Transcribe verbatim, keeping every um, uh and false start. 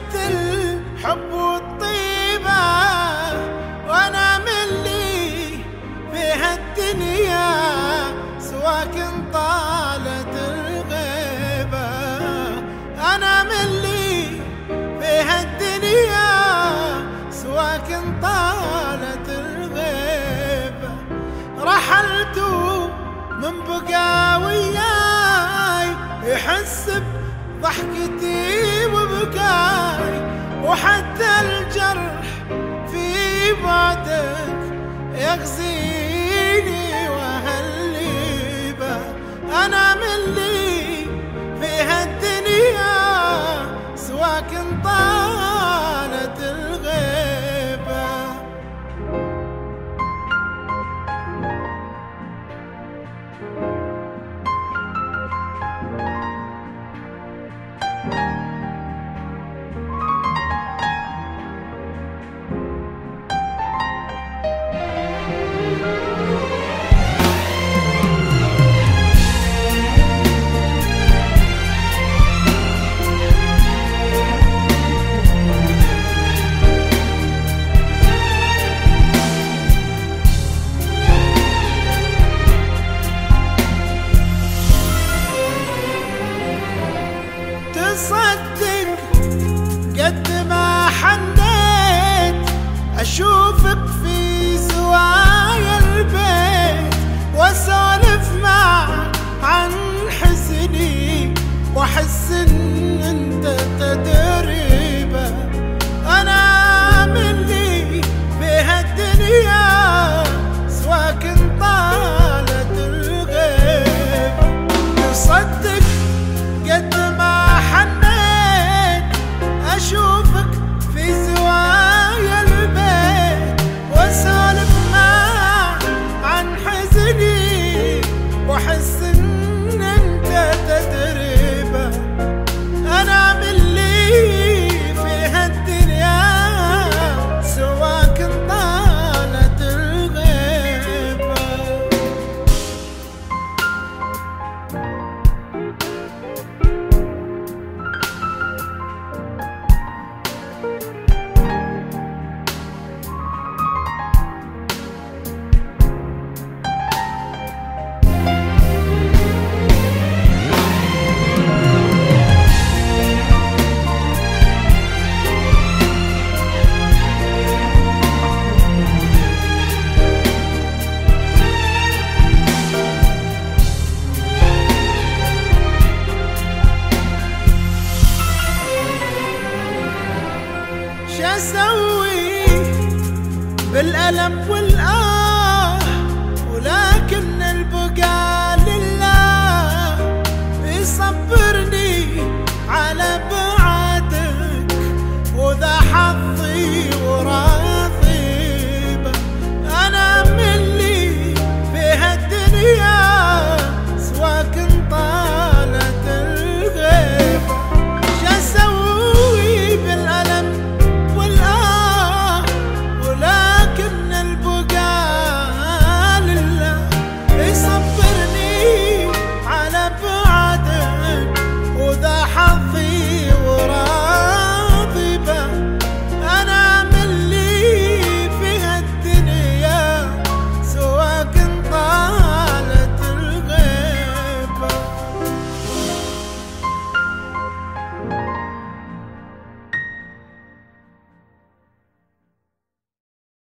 الحب والطيبة، وانا من لي في هالدنيا سواكن طالت الغيبة. انا من لي في هالدنيا سواكن طالت الغيبة. رحلت من بقى وياي يحس بضحكتي وبكاي، وحتى الجرح في بعدك يغزيني وهالليبة. أنا من لي في هالدنيا سواكن طالت الغيبة. تصدق قد ما حنيت أشوفك في زوايا البيت، وأسولف معك عن حزني وأحس إن أنت تدريبه. أنا من لي في هالدنيا سواكن طالت الغيبة. تصدق قد ما حنيت أشوفك في زوايا البيت، وأسولف معك عن حزني وأحس إن أنت تدريبه. أنا من لي في هالدنيا سواكن طالت الغيبة. شاسوي بالألم والآه ولا